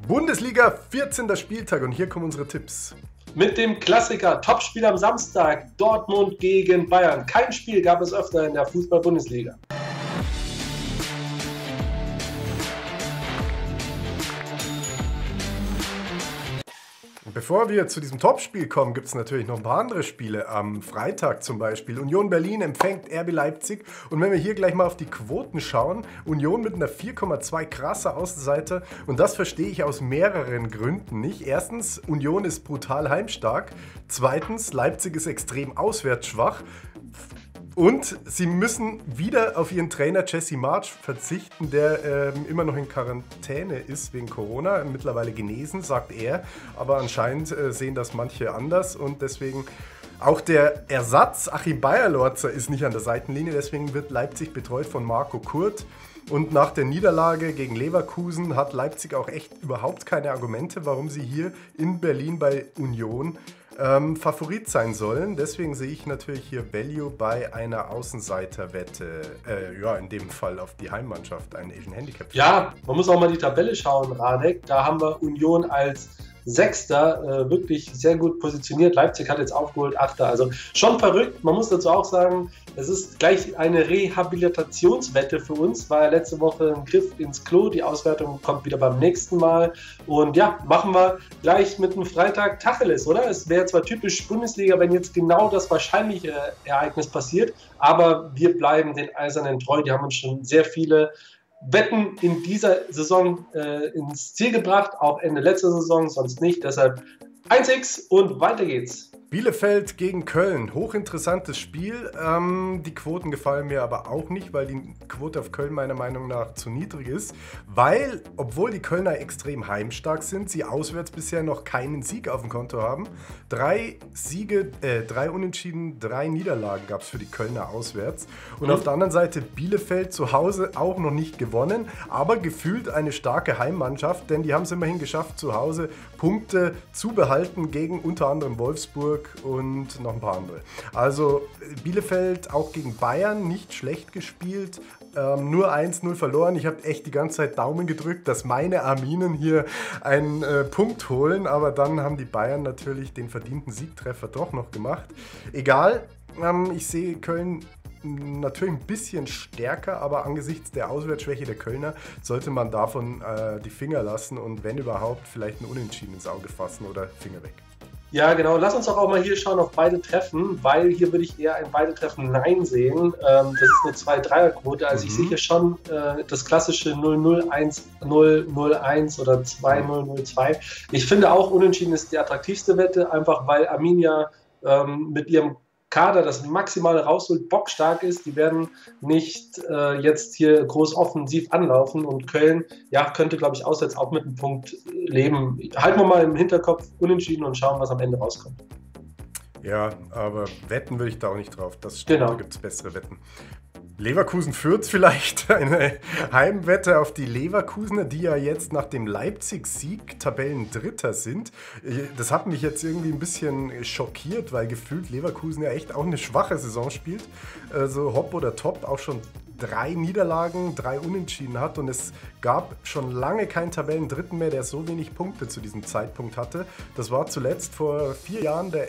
Bundesliga 14. Spieltag und hier kommen unsere Tipps. Mit dem Klassiker Topspiel am Samstag, Dortmund gegen Bayern. Kein Spiel gab es öfter in der Fußball-Bundesliga. Bevor wir zu diesem Topspiel kommen, gibt es natürlich noch ein paar andere Spiele. Am Freitag zum Beispiel. Union Berlin empfängt RB Leipzig. Und wenn wir hier gleich mal auf die Quoten schauen, Union mit einer 4,2 krasser Außenseiter. Und das verstehe ich aus mehreren Gründen nicht. Erstens, Union ist brutal heimstark. Zweitens, Leipzig ist extrem auswärts schwach. Und sie müssen wieder auf ihren Trainer Jesse Marsch verzichten, der immer noch in Quarantäne ist wegen Corona, mittlerweile genesen, sagt er. Aber anscheinend sehen das manche anders und deswegen auch der Ersatz Achim Beierlorzer ist nicht an der Seitenlinie. Deswegen wird Leipzig betreut von Marco Kurth. Und nach der Niederlage gegen Leverkusen hat Leipzig auch echt überhaupt keine Argumente, warum sie hier in Berlin bei Union Favorit sein sollen. Deswegen sehe ich natürlich hier Value bei einer Außenseiterwette. Ja, in dem Fall auf die Heimmannschaft, ein Asian Handicap. Ja, man muss auch mal die Tabelle schauen, Radek. Da haben wir Union als Sechster wirklich sehr gut positioniert. Leipzig hat jetzt aufgeholt, Achter. Also schon verrückt. Man muss dazu auch sagen, es ist gleich eine Rehabilitationswette für uns. War ja letzte Woche ein Griff ins Klo. Die Auswertung kommt wieder beim nächsten Mal. Und ja, machen wir gleich mit dem Freitag Tacheles, oder? Es wäre zwar typisch Bundesliga, wenn jetzt genau das wahrscheinliche Ereignis passiert, aber wir bleiben den Eisernen treu. Die haben uns schon sehr viele Wetten in dieser Saison ins Ziel gebracht, auch Ende letzter Saison, sonst nicht. Deshalb 1x und weiter geht's. Bielefeld gegen Köln, hochinteressantes Spiel. Die Quoten gefallen mir aber auch nicht, weil die Quote auf Köln meiner Meinung nach zu niedrig ist. Weil, obwohl die Kölner extrem heimstark sind, sie auswärts bisher noch keinen Sieg auf dem Konto haben. 3 Siege, 3 Unentschieden, 3 Niederlagen gab es für die Kölner auswärts. Und auf der anderen Seite Bielefeld zu Hause auch noch nicht gewonnen, aber gefühlt eine starke Heimmannschaft, denn die haben es immerhin geschafft, zu Hause Punkte zu behalten gegen unter anderem Wolfsburg und noch ein paar andere. Also Bielefeld auch gegen Bayern nicht schlecht gespielt, nur 1-0 verloren. Ich habe echt die ganze Zeit Daumen gedrückt, dass meine Arminen hier einen Punkt holen, aber dann haben die Bayern natürlich den verdienten Siegtreffer doch noch gemacht. Egal, ich sehe Köln natürlich ein bisschen stärker, aber angesichts der Auswärtsschwäche der Kölner sollte man davon die Finger lassen und wenn überhaupt vielleicht ein Unentschieden ins Auge fassen oder Finger weg. Ja, genau. Lass uns doch auch mal hier schauen auf beide Treffen, weil hier würde ich eher ein beide Treffen Nein sehen. Das ist eine 2-3er-Quote. Also ich sehe hier schon das klassische 0-0-1, 0-0-1 oder 2-0-0-2. Ich finde auch Unentschieden ist die attraktivste Wette, einfach weil Arminia mit ihrem Kader das Maximale rausholt, bockstark ist. Die werden nicht jetzt hier groß offensiv anlaufen und Köln, ja, könnte, glaube ich, auswärts auch mit einem Punkt leben. Halten wir mal im Hinterkopf Unentschieden und schauen, was am Ende rauskommt. Ja, aber wetten würde ich da auch nicht drauf. Das stimmt, genau. Da gibt es bessere Wetten. Leverkusen führt vielleicht eine Heimwette auf die Leverkusener, die ja jetzt nach dem Leipzig-Sieg Tabellendritter sind. Das hat mich jetzt irgendwie ein bisschen schockiert, weil gefühlt Leverkusen ja echt auch eine schwache Saison spielt. Also Hopp oder Top auch schon 3 Niederlagen, 3 Unentschieden hat und es gab schon lange keinen Tabellendritten mehr, der so wenig Punkte zu diesem Zeitpunkt hatte. Das war zuletzt vor 4 Jahren der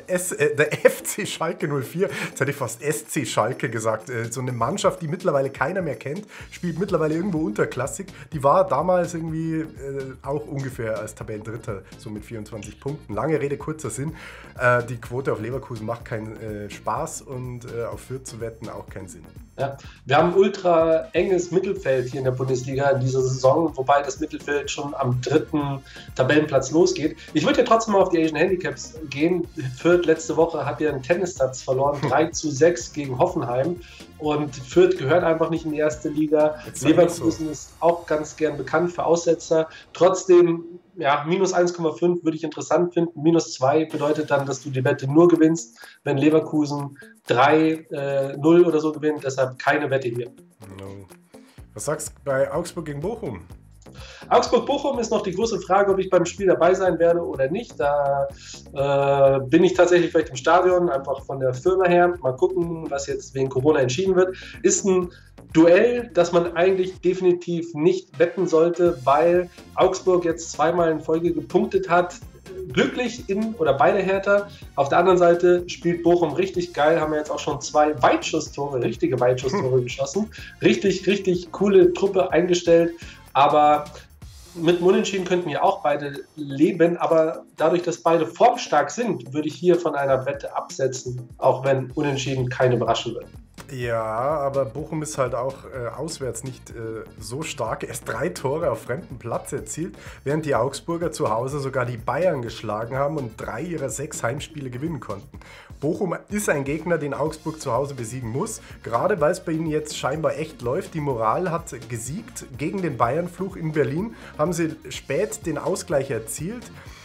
FC Schalke 04, jetzt hätte ich fast SC Schalke gesagt, so eine Mannschaft, die mittlerweile keiner mehr kennt, spielt mittlerweile irgendwo unterklassig. Die war damals irgendwie auch ungefähr als Tabellendritter, so mit 24 Punkten. Lange Rede, kurzer Sinn. Die Quote auf Leverkusen macht keinen Spaß und auf Fürth zu wetten auch keinen Sinn. Ja, wir haben ein ultra enges Mittelfeld hier in der Bundesliga in dieser Saison, wobei das Mittelfeld schon am 3. Tabellenplatz losgeht. Ich würde ja trotzdem mal auf die Asian Handicaps gehen. Fürth letzte Woche hat ja einen Tennissatz verloren, 3-6 gegen Hoffenheim. Und Fürth gehört einfach nicht in die erste Liga. Leverkusen ist auch ganz gern bekannt für Aussetzer. Trotzdem, ja, minus 1,5 würde ich interessant finden. Minus 2 bedeutet dann, dass du die Wette nur gewinnst, wenn Leverkusen 3-0 oder so gewinnt. Deshalb keine Wette hier. No. Was sagst du bei Augsburg gegen Bochum? Augsburg-Bochum ist noch die große Frage, ob ich beim Spiel dabei sein werde oder nicht. Da bin ich tatsächlich vielleicht im Stadion, einfach von der Firma her. Mal gucken, was jetzt wegen Corona entschieden wird. Ist ein Duell, das man eigentlich definitiv nicht wetten sollte, weil Augsburg jetzt zweimal in Folge gepunktet hat. Glücklich in oder bei der Hertha. Auf der anderen Seite spielt Bochum richtig geil, haben wir jetzt auch schon 2 Weitschusstore, richtige Weitschusstore geschossen. Richtig, richtig coole Truppe eingestellt, aber mit dem Unentschieden könnten wir auch beide leben, aber dadurch, dass beide formstark sind, würde ich hier von einer Wette absetzen, auch wenn Unentschieden keine überraschen wird. Ja, aber Bochum ist halt auch auswärts nicht so stark. Erst 3 Tore auf fremdem Platz erzielt, während die Augsburger zu Hause sogar die Bayern geschlagen haben und 3 ihrer 6 Heimspiele gewinnen konnten. Bochum ist ein Gegner, den Augsburg zu Hause besiegen muss, gerade weil es bei ihnen jetzt scheinbar echt läuft. Die Moral hat gesiegt gegen den Bayern-Fluch in Berlin, haben sie spät den Ausgleich erzielt.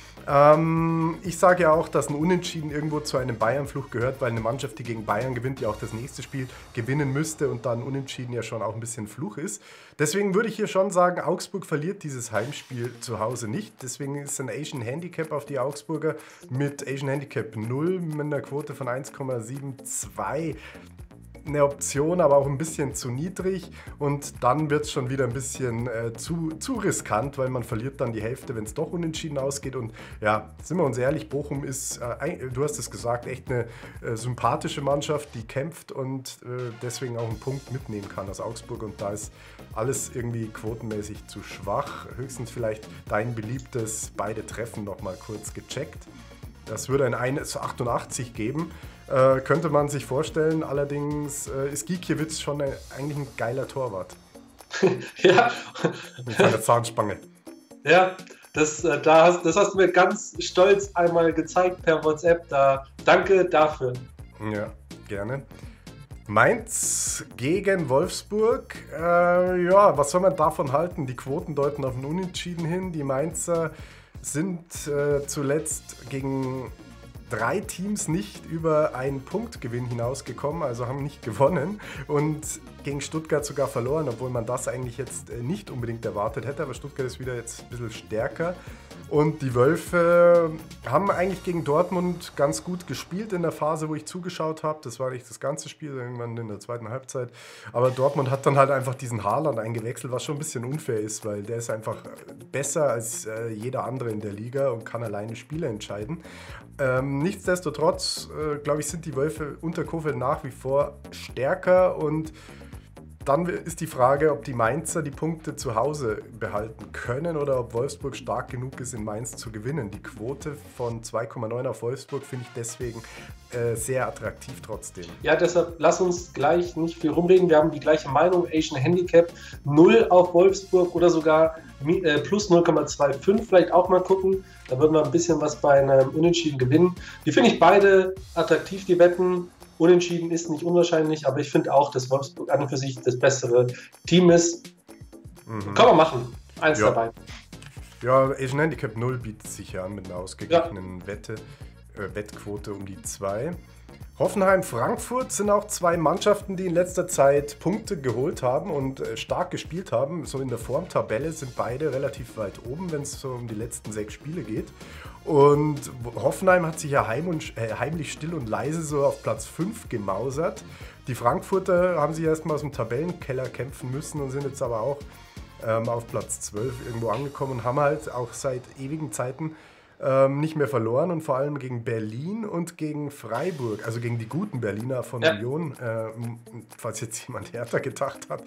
Ich sage ja auch, dass ein Unentschieden irgendwo zu einem Bayern-Fluch gehört, weil eine Mannschaft, die gegen Bayern gewinnt, ja auch das nächste Spiel gewinnen müsste und dann Unentschieden ja schon auch ein bisschen Fluch ist. Deswegen würde ich hier schon sagen, Augsburg verliert dieses Heimspiel zu Hause nicht. Deswegen ist ein Asian Handicap auf die Augsburger mit Asian Handicap 0 mit einer Quote von 1,72 eine Option, aber auch ein bisschen zu niedrig, und dann wird es schon wieder ein bisschen zu riskant, weil man verliert dann die Hälfte, wenn es doch unentschieden ausgeht. Und ja, sind wir uns ehrlich, Bochum ist, du hast es gesagt, echt eine sympathische Mannschaft, die kämpft und deswegen auch einen Punkt mitnehmen kann aus Augsburg, und da ist alles irgendwie quotenmäßig zu schwach. Höchstens vielleicht dein beliebtes beide Treffen noch mal kurz gecheckt. Das würde ein 1,88 geben. Könnte man sich vorstellen, allerdings ist Gikiewicz schon eigentlich ein geiler Torwart. Ja. Mit seiner Zahnspange. Ja, das hast du mir ganz stolz einmal gezeigt per WhatsApp. Danke dafür. Ja, gerne. Mainz gegen Wolfsburg. Ja, was soll man davon halten? Die Quoten deuten auf ein Unentschieden hin. Die Mainzer sind zuletzt gegen 3 Teams nicht über einen Punktgewinn hinausgekommen, also haben nicht gewonnen und gegen Stuttgart sogar verloren, obwohl man das eigentlich jetzt nicht unbedingt erwartet hätte, aber Stuttgart ist wieder jetzt ein bisschen stärker. Und die Wölfe haben eigentlich gegen Dortmund ganz gut gespielt in der Phase, wo ich zugeschaut habe. Das war nicht das ganze Spiel, irgendwann in der zweiten Halbzeit. Aber Dortmund hat dann halt einfach diesen Haaland eingewechselt, was schon ein bisschen unfair ist, weil der ist einfach besser als jeder andere in der Liga und kann alleine Spiele entscheiden. Nichtsdestotrotz, glaube ich, sind die Wölfe unter Kofeld nach wie vor stärker, und dann ist die Frage, ob die Mainzer die Punkte zu Hause behalten können oder ob Wolfsburg stark genug ist, in Mainz zu gewinnen. Die Quote von 2,9 auf Wolfsburg finde ich deswegen sehr attraktiv trotzdem. Ja, deshalb lass uns gleich nicht viel rumreden. Wir haben die gleiche Meinung. Asian Handicap 0 auf Wolfsburg oder sogar plus 0,25 vielleicht auch mal gucken. Da würden wir ein bisschen was bei einem Unentschieden gewinnen. Die finde ich beide attraktiv, die Wetten. Unentschieden ist nicht unwahrscheinlich, aber ich finde auch, dass Wolfsburg an und für sich das bessere Team ist. Kann man machen. Eins dabei. Ja, Asian Handicap 0 bietet sich ja an mit einer ausgeglichenen Wettquote um die 2. Hoffenheim, Frankfurt sind auch 2 Mannschaften, die in letzter Zeit Punkte geholt haben und stark gespielt haben. So in der Formtabelle sind beide relativ weit oben, wenn es so um die letzten 6 Spiele geht. Und Hoffenheim hat sich ja heimlich still und leise so auf Platz 5 gemausert. Die Frankfurter haben sich erstmal aus dem Tabellenkeller kämpfen müssen und sind jetzt aber auch auf Platz 12 irgendwo angekommen und haben halt auch seit ewigen Zeiten nicht mehr verloren, und vor allem gegen Berlin und gegen Freiburg, also gegen die guten Berliner von Union, falls jetzt jemand härter gedacht hat.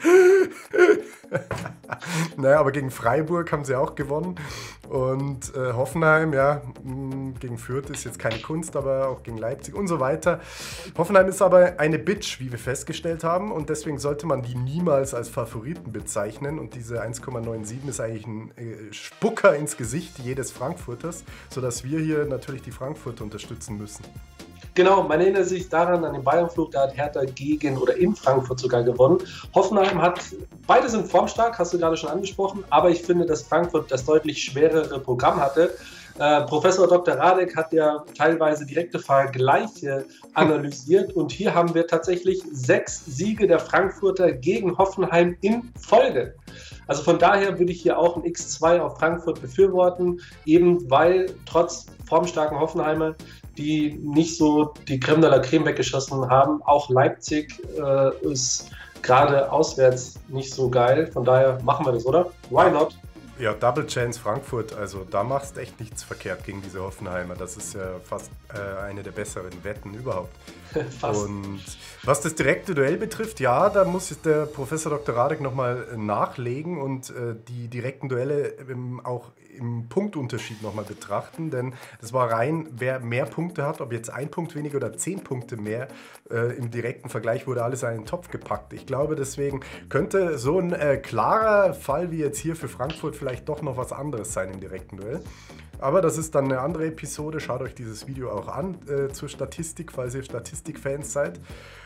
Naja, aber gegen Freiburg haben sie auch gewonnen, und Hoffenheim, ja, gegen Fürth ist jetzt keine Kunst, aber auch gegen Leipzig und so weiter. Hoffenheim ist aber eine Bitch, wie wir festgestellt haben, und deswegen sollte man die niemals als Favoriten bezeichnen, und diese 1,97 ist eigentlich ein Spucker ins Gesicht jedes Frankfurters, sodass wir hier natürlich die Frankfurter unterstützen müssen. Genau, man erinnert sich daran, an den Bayernflug, da hat Hertha gegen oder in Frankfurt sogar gewonnen. Hoffenheim beide sind formstark, hast du gerade schon angesprochen, aber ich finde, dass Frankfurt das deutlich schwerere Programm hatte. Professor Dr. Radek hat ja teilweise direkte Vergleiche analysiert, und hier haben wir tatsächlich 6 Siege der Frankfurter gegen Hoffenheim in Folge. Also von daher würde ich hier auch ein X2 auf Frankfurt befürworten, eben weil trotz formstarken Hoffenheimer, die nicht so die Creme de la Creme weggeschossen haben, auch Leipzig ist gerade auswärts nicht so geil. Von daher machen wir das, oder? Why not? Ja, Double Chance Frankfurt, also da machst echt nichts verkehrt gegen diese Hoffenheimer. Das ist ja fast eine der besseren Wetten überhaupt. Fast. Und was das direkte Duell betrifft, ja, da muss der Professor Dr. Radek nochmal nachlegen und die direkten Duelle auch im Punktunterschied nochmal betrachten, denn das war rein, wer mehr Punkte hat, ob jetzt 1 Punkt weniger oder 10 Punkte mehr, im direkten Vergleich wurde alles in einen Topf gepackt. Ich glaube, deswegen könnte so ein klarer Fall wie jetzt hier für Frankfurt vielleicht doch noch was anderes sein im direkten Duell. Aber das ist dann eine andere Episode. Schaut euch dieses Video auch an zur Statistik, falls ihr Statistikfans seid.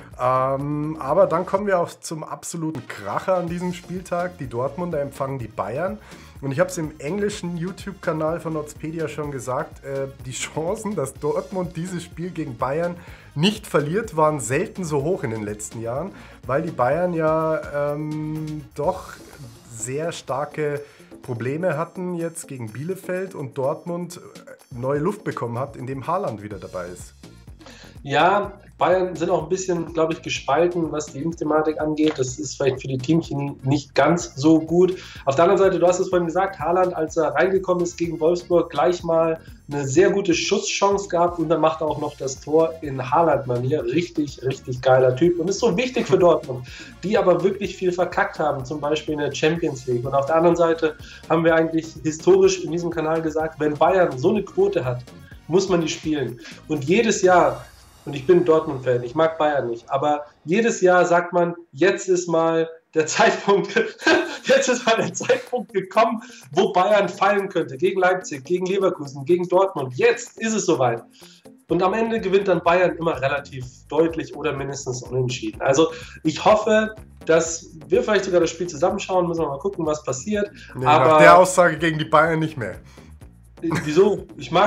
Aber dann kommen wir auch zum absoluten Kracher an diesem Spieltag. Die Dortmunder empfangen die Bayern. Und ich habe es im englischen YouTube-Kanal von Nozpedia schon gesagt, die Chancen, dass Dortmund dieses Spiel gegen Bayern nicht verliert, waren selten so hoch in den letzten Jahren, weil die Bayern ja doch sehr starke Probleme hatten jetzt gegen Bielefeld und Dortmund neue Luft bekommen hat, indem Haaland wieder dabei ist. Ja, Bayern sind auch ein bisschen, glaube ich, gespalten, was die Impfthematik angeht. Das ist vielleicht für die Teamchemie nicht ganz so gut. Auf der anderen Seite, du hast es vorhin gesagt, Haaland, als er reingekommen ist gegen Wolfsburg, gleich mal eine sehr gute Schusschance gehabt und dann macht er auch noch das Tor in Haaland-Manier. Richtig, richtig geiler Typ und ist so wichtig für Dortmund, die aber wirklich viel verkackt haben, zum Beispiel in der Champions League. Und auf der anderen Seite haben wir eigentlich historisch in diesem Kanal gesagt, wenn Bayern so eine Quote hat, muss man die spielen. Und jedes Jahr, und ich bin Dortmund-Fan, ich mag Bayern nicht, aber jedes Jahr sagt man, jetzt ist mal der Zeitpunkt gekommen, wo Bayern fallen könnte, gegen Leipzig, gegen Leverkusen, gegen Dortmund. Jetzt ist es soweit. Und am Ende gewinnt dann Bayern immer relativ deutlich oder mindestens unentschieden. Also ich hoffe, dass wir vielleicht sogar das Spiel zusammenschauen, müssen wir mal gucken, was passiert. Nee, aber nach der Aussage gegen die Bayern nicht mehr. Wieso?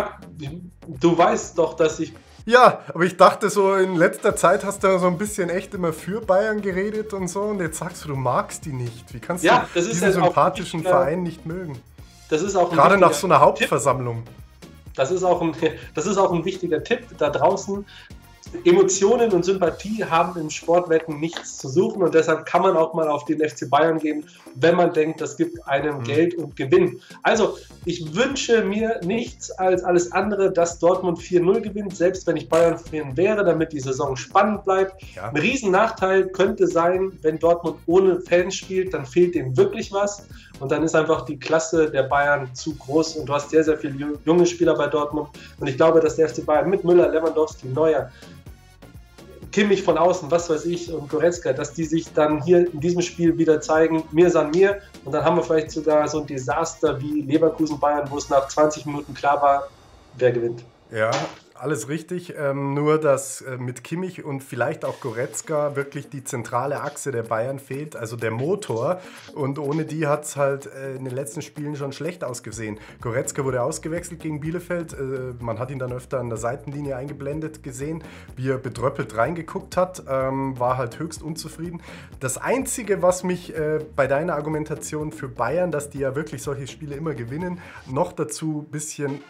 Du weißt doch, dass ich... Ja, aber ich dachte so, in letzter Zeit hast du so ein bisschen echt immer für Bayern geredet und so und jetzt sagst du magst die nicht. Wie kannst du diesen sympathischen Verein nicht mögen? Das ist auch gerade nach so einer Hauptversammlung. Das ist auch ein wichtiger Tipp da draußen. Emotionen und Sympathie haben im Sportwetten nichts zu suchen und deshalb kann man auch mal auf den FC Bayern gehen, wenn man denkt, das gibt einem Geld und Gewinn. Also, ich wünsche mir nichts als alles andere, dass Dortmund 4-0 gewinnt, selbst wenn ich Bayern-Fan wäre, damit die Saison spannend bleibt. Ja. Ein Riesennachteil könnte sein, wenn Dortmund ohne Fans spielt, dann fehlt denen wirklich was und dann ist einfach die Klasse der Bayern zu groß und du hast sehr, sehr viele junge Spieler bei Dortmund und ich glaube, dass der FC Bayern mit Müller, Lewandowski, Neuer, Kimmich von außen, was weiß ich, und Goretzka, dass die sich dann hier in diesem Spiel wieder zeigen, mir san mir. Und dann haben wir vielleicht sogar so ein Desaster wie Leverkusen-Bayern, wo es nach 20 Minuten klar war, wer gewinnt. Ja, alles richtig. Nur, dass mit Kimmich und vielleicht auch Goretzka wirklich die zentrale Achse der Bayern fehlt, also der Motor. Und ohne die hat es halt in den letzten Spielen schon schlecht ausgesehen. Goretzka wurde ausgewechselt gegen Bielefeld. Man hat ihn dann öfter an der Seitenlinie eingeblendet gesehen, wie er bedröppelt reingeguckt hat. War halt höchst unzufrieden. Das Einzige, was mich bei deiner Argumentation für Bayern, dass die ja wirklich solche Spiele immer gewinnen, noch dazu ein bisschen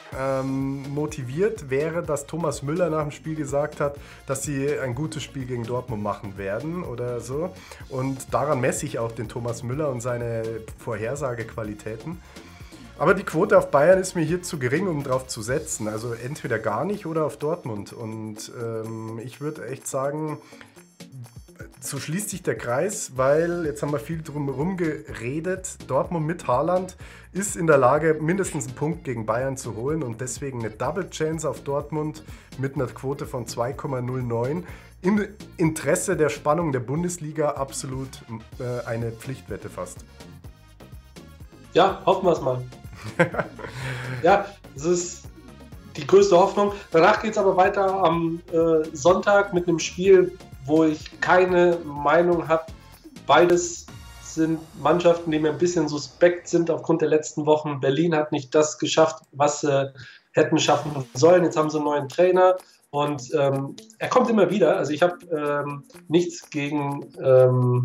motiviert wäre, dass Thomas Müller nach dem Spiel gesagt hat, dass sie ein gutes Spiel gegen Dortmund machen werden oder so. Und daran messe ich auch den Thomas Müller und seine Vorhersagequalitäten. Aber die Quote auf Bayern ist mir hier zu gering, um drauf zu setzen. Also entweder gar nicht oder auf Dortmund. Und ich würde echt sagen, so schließt sich der Kreis, weil jetzt haben wir viel drumherum geredet. Dortmund mit Haaland ist in der Lage, mindestens einen Punkt gegen Bayern zu holen und deswegen eine Double Chance auf Dortmund mit einer Quote von 2,09. Im Interesse der Spannung der Bundesliga absolut eine Pflichtwette fast. Ja, hoffen wir es mal. Ja, das ist die größte Hoffnung. Danach geht es aber weiter am Sonntag mit einem Spiel, wo ich keine Meinung habe. Beides sind Mannschaften, die mir ein bisschen suspekt sind aufgrund der letzten Wochen. Berlin hat nicht das geschafft, was sie hätten schaffen sollen. Jetzt haben sie einen neuen Trainer und er kommt immer wieder. Also ich habe nichts gegen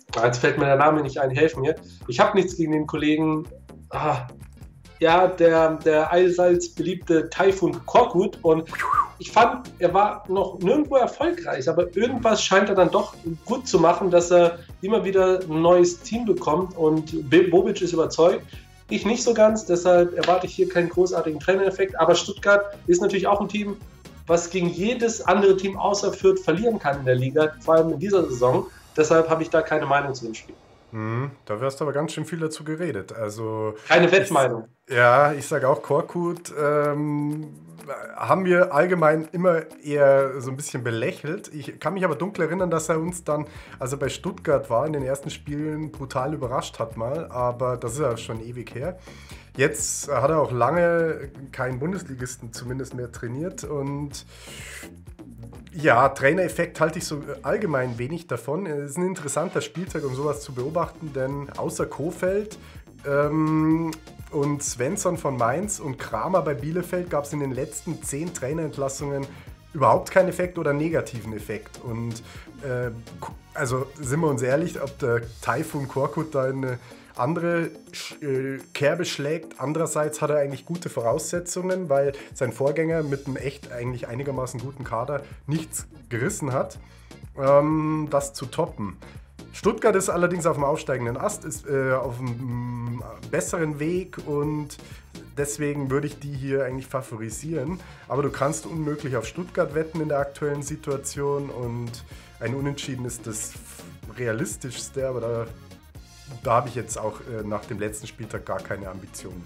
Jetzt fällt mir der Name nicht ein, helfen mir. Ich habe nichts gegen den Kollegen. Ja, der allseits beliebte Taifun Korkut, und ich fand, er war noch nirgendwo erfolgreich, aber irgendwas scheint er dann doch gut zu machen, dass er immer wieder ein neues Team bekommt, und Bobic ist überzeugt. Ich nicht so ganz, deshalb erwarte ich hier keinen großartigen Trainereffekt, aber Stuttgart ist natürlich auch ein Team, was gegen jedes andere Team außer Fürth verlieren kann in der Liga, vor allem in dieser Saison. Deshalb habe ich da keine Meinung zu dem Spiel. Da wirst du aber ganz schön viel dazu geredet. Also Keine Wettmeinung. ich sage auch Korkut. Haben wir allgemein immer eher so ein bisschen belächelt. Ich kann mich aber dunkel erinnern, dass er uns dann, als er bei Stuttgart war, in den ersten Spielen brutal überrascht hat mal. Aber das ist ja schon ewig her. Jetzt hat er auch lange keinen Bundesligisten zumindest mehr trainiert, und ja, Trainereffekt halte ich so allgemein wenig davon. Es ist ein interessanter Spieltag, um sowas zu beobachten, denn außer Kohfeldt und Svensson von Mainz und Kramer bei Bielefeld gab es in den letzten 10 Trainerentlassungen überhaupt keinen Effekt oder negativen Effekt. Und also sind wir uns ehrlich, ob der Taifun Korkut da eine andere Kerbe schlägt. Andererseits hat er eigentlich gute Voraussetzungen, weil sein Vorgänger mit einem echt eigentlich einigermaßen guten Kader nichts gerissen hat, das zu toppen. Stuttgart ist allerdings auf dem aufsteigenden Ast, ist auf einem besseren Weg, und deswegen würde ich die hier eigentlich favorisieren. Aber du kannst unmöglich auf Stuttgart wetten in der aktuellen Situation, und ein Unentschieden ist das realistischste, aber da habe ich jetzt auch nach dem letzten Spieltag gar keine Ambitionen.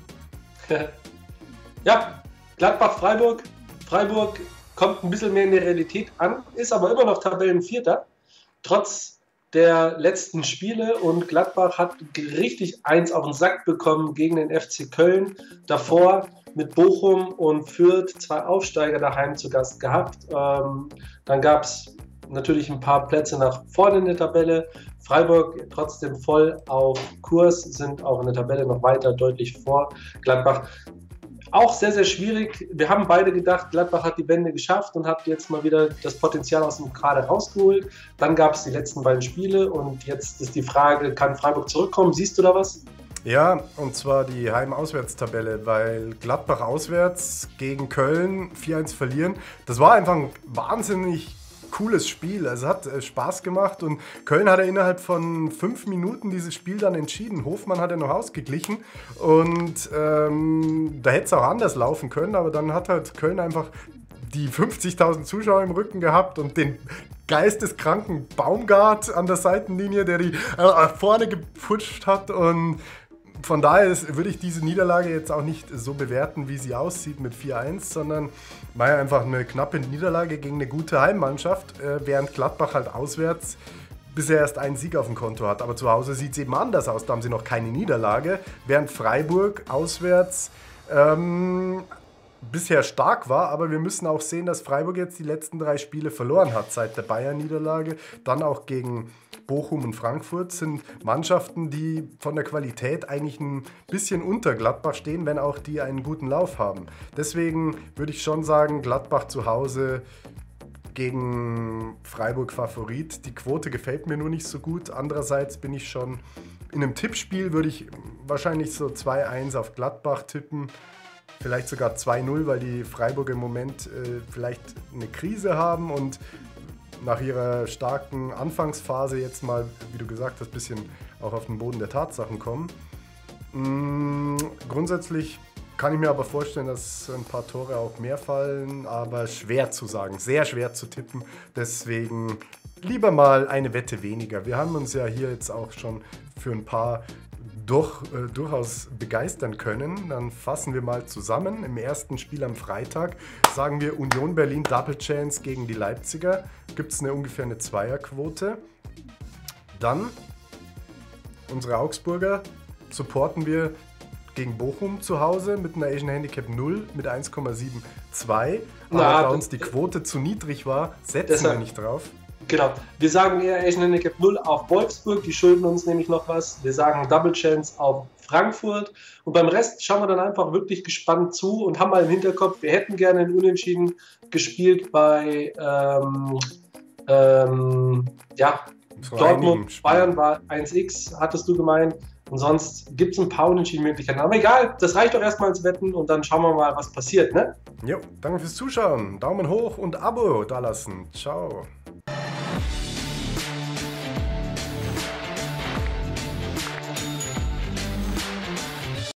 Ja, Gladbach-Freiburg. Freiburg kommt ein bisschen mehr in der Realität an, ist aber immer noch Tabellenvierter, trotz der letzten Spiele, und Gladbach hat richtig eins auf den Sack bekommen gegen den FC Köln. Davor mit Bochum und Fürth 2 Aufsteiger daheim zu Gast gehabt. Dann gab es natürlich ein paar Plätze nach vorne in der Tabelle. Freiburg trotzdem voll auf Kurs, sind auch in der Tabelle noch weiter deutlich vor Gladbach. Auch sehr, sehr schwierig. Wir haben beide gedacht, Gladbach hat die Wende geschafft und hat jetzt mal wieder das Potenzial aus dem Kader rausgeholt. Dann gab es die letzten beiden Spiele, und jetzt ist die Frage, kann Freiburg zurückkommen? Siehst du da was? Ja, und zwar die Heim-Auswärts-Tabelle, weil Gladbach auswärts gegen Köln 4-1 verlieren. Das war einfach ein wahnsinnig cooles Spiel. Also hat Spaß gemacht, und Köln hat innerhalb von 5 Minuten dieses Spiel dann entschieden. Hofmann hat noch ausgeglichen, und da hätte es auch anders laufen können, aber dann hat halt Köln einfach die 50.000 Zuschauer im Rücken gehabt und den geisteskranken Baumgart an der Seitenlinie, der die vorne geputscht hat, und von daher würde ich diese Niederlage jetzt auch nicht so bewerten, wie sie aussieht mit 4-1, sondern war ja einfach eine knappe Niederlage gegen eine gute Heimmannschaft, während Gladbach halt auswärts bisher erst einen Sieg auf dem Konto hat. Aber zu Hause sieht es eben anders aus, da haben sie noch keine Niederlage, während Freiburg auswärts bisher stark war, aber wir müssen auch sehen, dass Freiburg jetzt die letzten 3 Spiele verloren hat seit der Bayern-Niederlage, dann auch gegen Bochum und Frankfurt, sind Mannschaften, die von der Qualität eigentlich ein bisschen unter Gladbach stehen, wenn auch die einen guten Lauf haben. Deswegen würde ich schon sagen, Gladbach zu Hause gegen Freiburg Favorit. Die Quote gefällt mir nur nicht so gut. Andererseits bin ich schon in einem Tippspiel, würde ich wahrscheinlich so 2-1 auf Gladbach tippen. Vielleicht sogar 2-0, weil die Freiburger im Moment vielleicht eine Krise haben und nach ihrer starken Anfangsphase jetzt mal, wie du gesagt hast, ein bisschen auch auf den Boden der Tatsachen kommen. Grundsätzlich kann ich mir aber vorstellen, dass ein paar Tore auch mehr fallen, aber schwer zu sagen, sehr schwer zu tippen. Deswegen lieber mal eine Wette weniger. Wir haben uns ja hier jetzt auch schon für ein paar durchaus begeistern können. Dann fassen wir mal zusammen. Im ersten Spiel am Freitag sagen wir Union Berlin Double Chance gegen die Leipziger. Gibt es ungefähr eine Zweierquote. Dann unsere Augsburger supporten wir gegen Bochum zu Hause mit einer Asian Handicap 0 mit 1,72. Aber da uns die Quote zu niedrig war, setzen wir nicht drauf. Genau, wir sagen eher Asian Handicap 0 auf Wolfsburg, die schulden uns nämlich noch was. Wir sagen Double Chance auf Frankfurt, und beim Rest schauen wir dann einfach wirklich gespannt zu und haben mal im Hinterkopf, wir hätten gerne ein Unentschieden gespielt bei Zu Dortmund, einigen Spielen. Bayern war 1x, hattest du gemeint. Und sonst gibt es ein paar Unentschieden-Möglichkeiten. Aber egal, das reicht doch erstmal ins Wetten und dann schauen wir mal, was passiert, ne? Jo, danke fürs Zuschauen. Daumen hoch und Abo dalassen. Ciao.